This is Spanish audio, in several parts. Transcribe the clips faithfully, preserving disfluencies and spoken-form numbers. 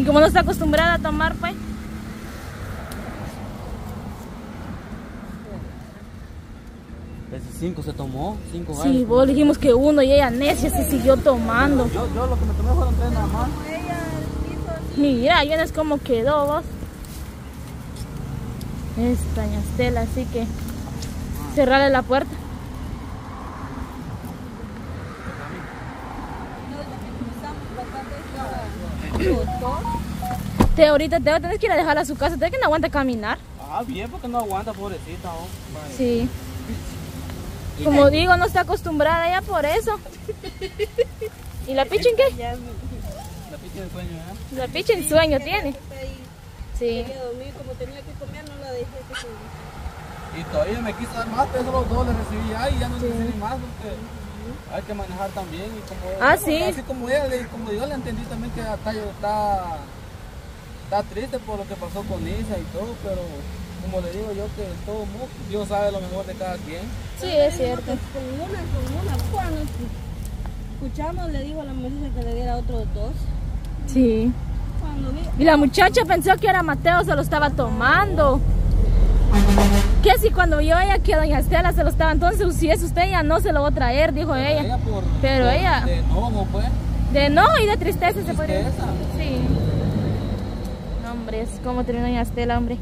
como no está acostumbrada a tomar, pues. Ese cinco se tomó, cinco gallos. Sí, vos dijimos que uno y ella necia se siguió tomando. Yo, yo lo que me tomé fueron tres nada más. Mira, ahí vienes como quedó vos. Esta doña Estela, así que cerrarle la puerta. Te ahorita te tenés que ir a dejar a su casa, te que no aguanta caminar. Ah, bien, porque no aguanta, pobrecita. Oh. Sí. Como digo, no está acostumbrada ya por eso. ¿Y la picha en qué? La picha de sueño, ¿eh? La picha en sueño tiene. Sí. Como tenía que comer, no la dejé que se... Y todavía me quiso dar más, pero esos los dos les recibí ya y ya no sí. recibí más porque hay que manejar también. Y como, ah, bueno, sí. Así como ella, como yo le entendí también que está, está, está triste por lo que pasó con Isa y todo, pero como le digo yo que todo mundo, Dios sabe lo mejor de cada quien. Sí, es cierto. Con una, con una, cuando escuchamos, le dijo a la muchacha que le diera otros dos. Sí. Cuando vi... Y la muchacha pensó que era Mateo, se lo estaba tomando. Que si cuando vio ella que doña Estela se lo estaba, entonces si es usted ya no se lo va a traer, dijo pero ella. ella por, pero por ella... De enojo, pues. De enojo y de tristeza, tristeza. Se podría decir. Sí. No, hombre, es como terminó doña Estela, hombre.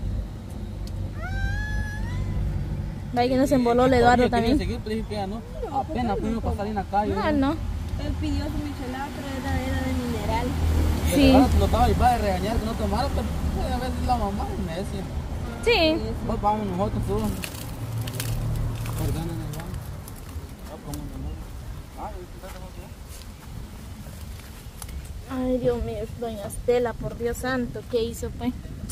Vaya que nos emboló el Eduardo también. Seguir, pero dije que ya no. Apenas fuimos a pasar en la calle. No, él no. Él pidió su michelada, pero era, era de mineral. Y sí. Lo estaba ahí para regañar que no tomara, pero pues, a veces la mamá es necia. Sí. Pues vamos nosotros, tú. Ordenan el baño. Ay, Dios mío, doña Estela, por Dios santo, ¿qué hizo, pues?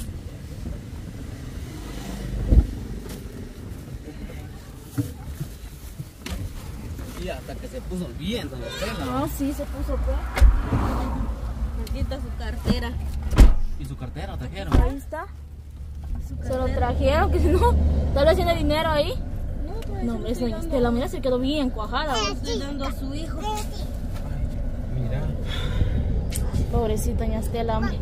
Y hasta que se puso bien, doña Estela. No, sí, se puso, pues. Necesita su cartera. ¿Y su cartera trajeron? Ahí está. Se lo trajeron, que si no, tal vez tiene dinero ahí. No, pues No, hombre, doña Estela, mira, se quedó bien cuajada. estoy dando a su hijo. Mira. Pobrecita doña Estela, hombre.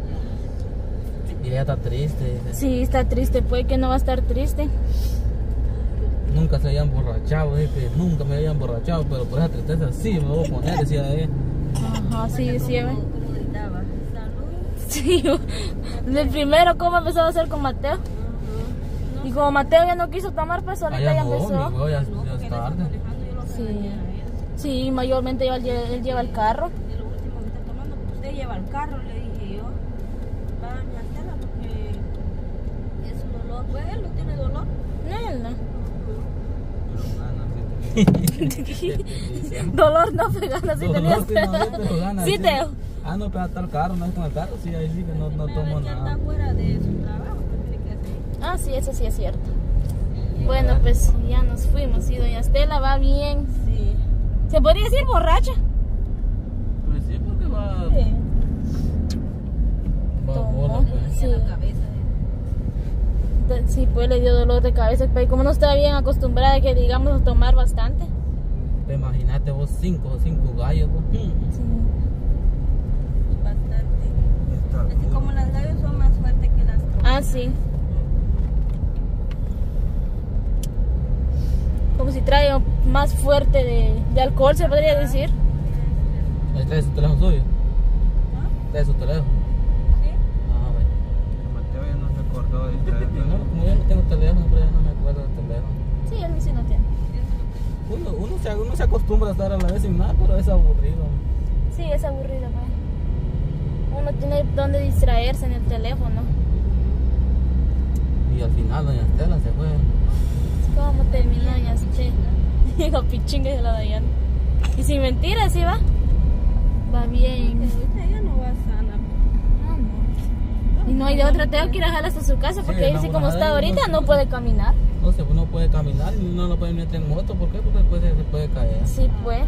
Y ella está triste. Dice. Sí, está triste, puede que no va a estar triste. Nunca se había emborrachado, dice, nunca me había emborrachado, pero por esa tristeza sí me voy a poner, decía ella. Ajá, sí, sí, ¿ve? Como gritaba. Salud. Sí, el primero, ¿cómo empezó a hacer con Mateo? Uh-huh. Y como Mateo ya no quiso tomar, pues ahorita ya, ya empezó. No, mi ya, ya es tarde. Sí. Sí, mayormente él, él lleva el carro. Y lo último que está tomando, pues usted lleva el carro, le dije yo. Va a doña Estela porque es un dolor. Pues él no tiene dolor. No, él no. Dolor no, pero ganas sí tenías. Sí, te. Ah, no, pero hasta el carro, no es con el carro, sí, ahí sí que no, no tomo nada. Está fuera de su trabajo, tiene que hacer. Ah, sí, eso sí es cierto. Bueno, pues ya nos fuimos y doña Estela va bien. Sí. ¿Se podría decir borracha? Pues sí, porque va... Sí. Va Tomó, bola, pues. sí. La cabeza. Sí, pues le dio dolor de cabeza, pero como no está bien acostumbrada que digamos a tomar bastante. Te imaginaste vos cinco, cinco gallos, vos. Sí. Bastante. Así como las gallos son más fuertes que las cosas. Ah, sí. Como si trae más fuerte de, de alcohol, se podría decir. Ahí trae su teléfono suyo. ¿Ah? Trae su teléfono. Sí. Ah, bueno. Mateo ya no se acordó de traerlo. No, como yo no tengo teléfono, pero ya no me acuerdo del teléfono. Sí, él sí no tiene. Uno, uno, se, uno se acostumbra a estar a la vez sin nada, pero es aburrido. Sí, es aburrido, pues. Uno tiene donde distraerse en el teléfono. Y al final doña Estela se fue. ¿Cómo terminó doña Estela? Digo, pichingue de la Dayana. Y sin mentiras, ¿sí va? Va bien. Ahorita ella no va sana. Ah, no. Y no hay de otra, tengo que ir a dejarla hasta su casa porque Sí, dice no, como no, está no, ahorita no. no puede caminar. No sé, uno puede caminar y uno no puede meter en moto. ¿Por qué? Porque después se, se puede caer. Sí, pues.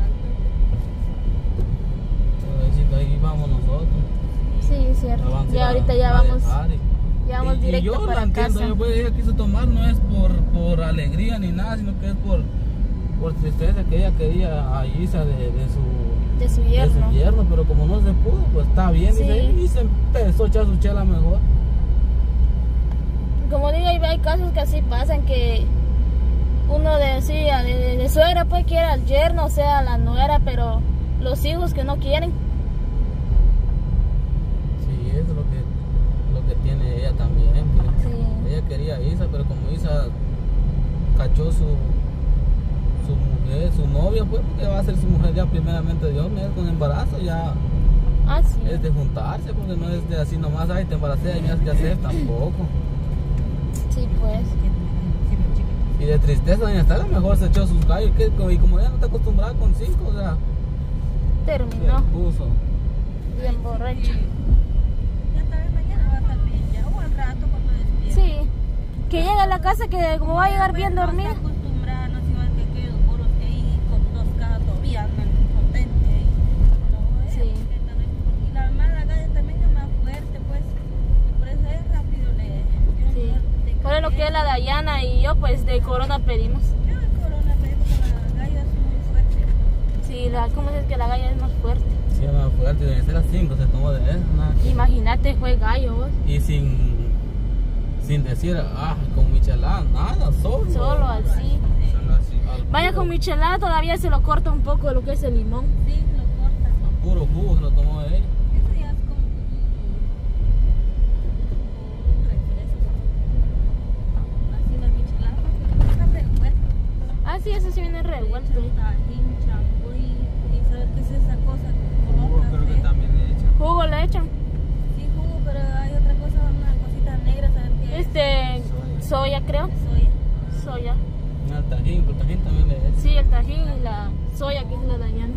Pero ahí, sí, ahí vamos nosotros. Sí, es cierto. Vamos Ya a- ahorita ya a vamos, dejar y- ya vamos y, y directo yo para la entiendo, casa. yo pues ella quiso tomar no es por, por alegría ni nada, sino que es por, por tristeza que ella quería a Isa de, de su De su de yerno. su yerno, pero como no se pudo, pues está bien, Sí. dice, y se empezó a echar su chela mejor. Como digo, hay, hay casos que así pasan, que uno decía de, de, de suegra pues quiere al yerno, o sea, a la nuera, pero los hijos que no quieren. Sí, eso es lo que, lo que tiene ella también, que Sí. ella quería a Isa, pero como Isa cachó su su mujer, su novia, pues porque va a ser su mujer ya primeramente Dios, mira, con embarazo ya Ah, sí. es de juntarse, porque no es de así nomás, ay, te embaracé y me haces que hacer, tampoco. Sí, pues. Y de tristeza, doña Estela mejor se echó sus gallos, que, y como ella no está acostumbrada con cinco, o sea, Terminó. se puso. Bien borracho. Ya tal vez mañana va a estar bien, ya o al rato cuando despierte. Sí. Que llega a la casa que como va a llegar bien No dormida. está acostumbrada, no se igual que aquellos bolos que ahí con dos cajas todavía andan contentes ahí. No, eh, Sí. porque también- y la mala galla también es más fuerte, pues. Y por eso es rápido le. Sí. Por eso lo que es la Dayana y yo, pues de Corona pedimos. Yo el corona pedimos con la galla es muy fuerte. Sí, la, ¿cómo es que la galla es más fuerte? Sí, más fuerte, doña Estela cinco se tomó de eso, nada. Imagínate, fue gallo vos. Y sin, sin decir, ah, con michelada, nada, solo. Solo así. Solo así. Al Vaya puro- con michelada todavía se lo corta un poco lo que es el limón. Sí, lo cortan. al puro jugo se lo tomó de ella. Eso ya es como un refresco. Así la michelada, porque está revuelto. Ah, sí, eso sí viene revuelto. Tajín, champú y ¿sabes qué es esa cosa? Jugo Como creo que café. también le echan. Jugo le echan. Sí, jugo, pero hay otra cosa, una cosita negra, ¿sabes qué es? Este, soya creo. Soya. Soya. El tajín, el tajín también le echa. Sí, el tajín y la soya que es la Dayana.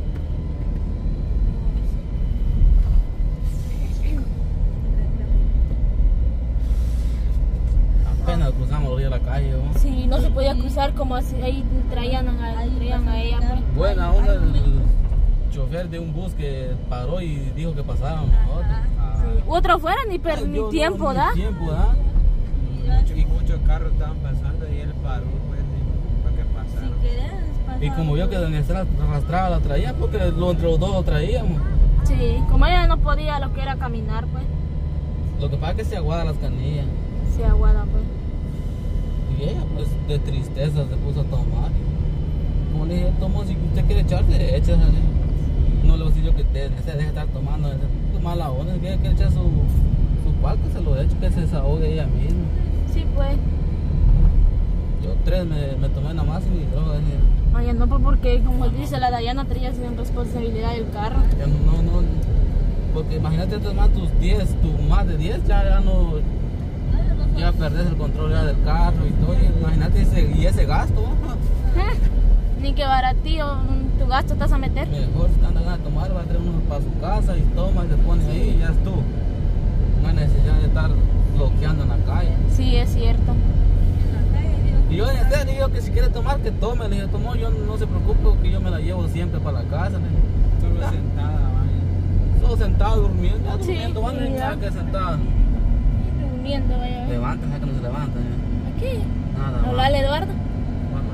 Apenas cruzamos la orilla de la calle, ¿no? Sí, no se podía cruzar como así, ahí traían a, traían a ella. Pues. Buena onda el chofer de un bus que paró y dijo que pasaron nosotros. Ah, Sí. Otro fuera ni, per, Ay, ni yo no, tiempo, ni ¿da? tiempo, ¿da? muchos, muchos carros estaban pasando y él paró, pues, y- para que Si pasaran. querés, pasar. Y como yo que doña Estela arrastraba la traía, porque lo, entre los dos lo traíamos. Sí, como ella no podía lo que era caminar, pues. Lo que pasa es que se aguada las canillas. Se aguada, pues. Y ella, pues, de tristeza se puso a tomar. Y como le dije, tomo, si usted quiere echarse, échase. No le voy a decir yo que te, se deje de estar tomando. Es mala onda, si quiere, quiere echar su, su cual, que se lo eche, que se desahogue ella misma. Sí, pues. Yo tres me, me tomé nada más y ni droga. Dije, Oye, no, pues porque como dice la Dayana, traía sin responsabilidad del carro. ya no, no, porque imagínate tomar tus diez, tu más de diez, ya, ya no, ya perdés el control ya del carro y todo. Y imagínate ese, y ese gasto, ajá. Ni que baratillo mm, tu gasto estás a meter. Mejor si anda ganas de tomar, va a traer uno para su casa y toma y se pone ahí y ya es tú. No hay necesidad de estar bloqueando en la calle. Sí, es cierto. En la calle, digo, Y yo de le digo que si quiere tomar, que tome. Le dije, tomó, yo no se preocupe que yo me la llevo siempre para la casa. Le dije, Solo Ya. sentada, vaya. solo sentado durmiendo, ya Sí, durmiendo, van a sí, ya. nada que sentado. Durmiendo, vaya. Levántese, que no se levanta. ¿eh? Aquí. Nada. Hablarle a Eduardo. Mamá.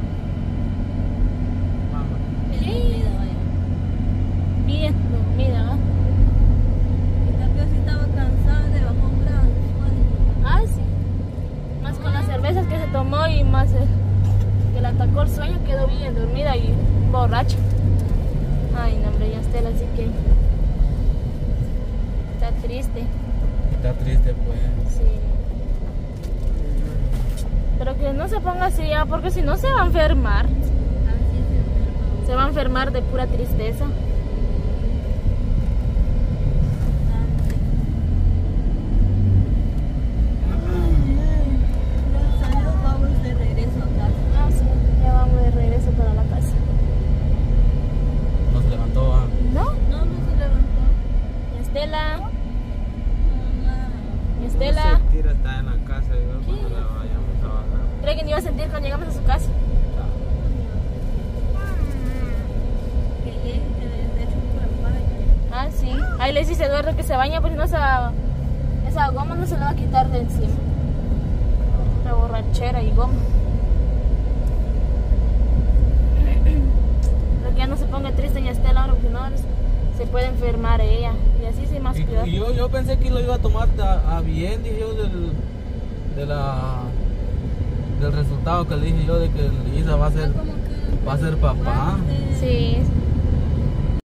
Mamá. bien dormida, vaya. Bien dormida, ¿va? En cambio, si estaba cansada, le bajó un grado el sueño. Ah, sí. Más con las cervezas que se tomó y más eh, que le atacó el sueño, quedó bien dormida y borracha. Ay, no, hombre, ya Estela, así que está triste. Está triste, pues. Sí. Pero que no se ponga así ya, porque si no se va a enfermar. Así se enferma. Se va a enfermar de pura tristeza. Saludos, vamos de regreso a casa. Ah, sí, ya vamos de regreso para la casa. No se levantó, ah. ¿No? No, no se levantó. Mi Estela, Mamá. mi No Estela. se tira, está en la casa y luego cuando la vayamos a bajar. ¿Cree que ni iba a sentir cuando llegamos a su casa? Que llegue, que de de hecho por el baño. Ah, sí. Ahí le dice Eduardo que se baña, porque si no esa, esa goma no se le va a quitar de encima. La borrachera y goma. Pero que ya no se ponga triste ni Estela ahora, porque no, Se puede enfermar ella. Y así sí más Y, peor. y yo, yo pensé que lo iba a tomar a, a bien, dije yo, del, de la, del resultado que le dije yo de que Isa va a ser, Como que va a ser papá. de- Sí.